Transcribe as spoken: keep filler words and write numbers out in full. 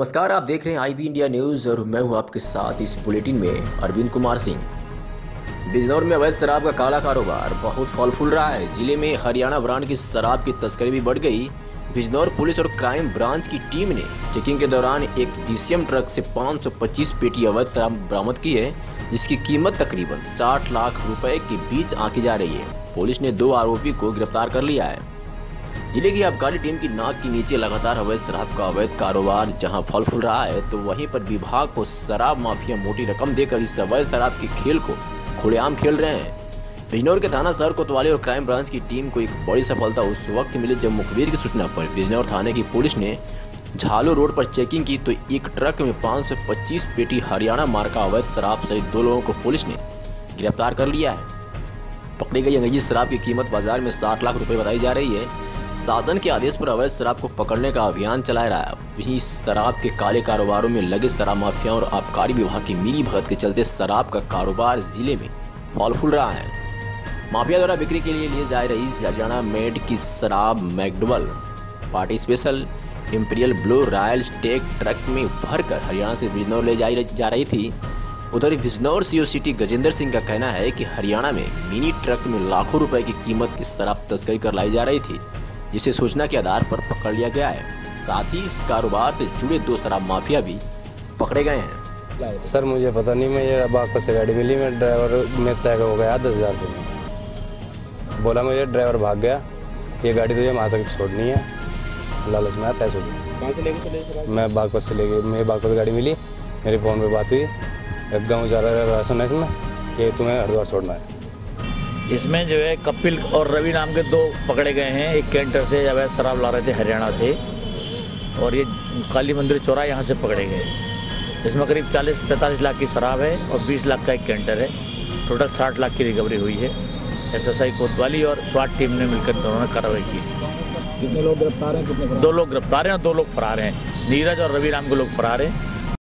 नमस्कार, आप देख रहे हैं आई बी इंडिया न्यूज़ और मैं हूं आपके साथ इस बुलेटिन में अरविंद कुमार सिंह। बिजनौर में अवैध शराब का काला कारोबार बहुत फल फूल रहा है। जिले में हरियाणा ब्रांड की शराब की तस्करी भी बढ़ गई। बिजनौर पुलिस और क्राइम ब्रांच की टीम ने चेकिंग के दौरान एक डी सी एम ट्रक से पाँच सौ पच्चीस पेटी अवैध शराब बरामद की है, जिसकी कीमत तकरीबन साठ लाख रुपए के बीच आंकी जा रही है। पुलिस ने दो आरोपी को गिरफ्तार कर लिया है। जिले की आबकारी टीम की नाक के नीचे लगातार अवैध शराब का अवैध कारोबार जहां फल फूल रहा है, तो वहीं पर विभाग को शराब माफिया मोटी रकम देकर इस अवैध शराब के खेल को खुलेआम खेल रहे हैं। बिजनौर के थाना सदर कोतवाली और क्राइम ब्रांच की टीम को एक बड़ी सफलता उस वक्त मिली जब मुखबिर की सूचना पर बिजनौर थाने की पुलिस ने झालो रोड पर चेकिंग की तो एक ट्रक में पाँच सौ पच्चीस पेटी हरियाणा मार्ग का अवैध शराब सहित दो लोगों को पुलिस ने गिरफ्तार कर लिया है। पकड़ी गई अंग्रेजी शराब की कीमत बाजार में साठ लाख रुपए बताई जा रही है। शासन के आदेश पर अवैध शराब को पकड़ने का अभियान चलाया रहा है। वहीं शराब के काले कारोबारों में लगे शराब माफिया और आबकारी विभाग की मिली भगत के चलते शराब का कारोबार जिले में फल फूल रहा है। माफिया द्वारा बिक्री के लिए लिए जा रही हरियाणा मेड की शराब McDowell, party special, imperial blue, royal stag truck में भरकर हरियाणा से बिजनौर ले जाई जा रही थी। उधर बिजनौर सीओ सिटी गजेंद्र सिंह का कहना है कि हरियाणा में मिनी ट्रक में लाखों रुपए की कीमत की शराब तस्करी कर लाई जा रही थी, जिसे सूचना के आधार पर पकड़ लिया गया है। साथ ही इस कारोबार से जुड़े दो शराब माफिया भी पकड़े गए हैं। सर मुझे पता नहीं, मैं ये बाग से गाड़ी मिली, मैं ड्राइवर में तय हो गया दस हजार रुपये में। बोला मुझे ड्राइवर भाग गया, ये गाड़ी तुझे वहाँ तक छोड़नी है, लालच में पैसे कहाँ से लेके चले सर? मैं बागपत से लेके मेरे बागपत गाड़ी मिली, मेरी फ़ोन पे बात हुई, गाँव जा रहा राशन है इसमें, ये तुम्हें हरिद्वार छोड़ना है। इसमें जो है कपिल और रवि नाम के दो पकड़े गए हैं। एक कैंटर से अवैध शराब ला रहे थे हरियाणा से, और ये काली मंदिर चौराहा यहाँ से पकड़े गए। इसमें करीब चालीस पैंतालीस लाख की शराब है और बीस लाख का एक कैंटर है। टोटल साठ लाख की रिकवरी हुई है। एस एस आई कोतवाली और स्वाट टीम ने मिलकर दोनों ने कार्रवाई की। कितने लोग गिरफ्तार हैं? कितने दो लोग गिरफ्तार हैं और दो लोग फरार हैं। नीरज और रवि नाम के लोग फरार हैं।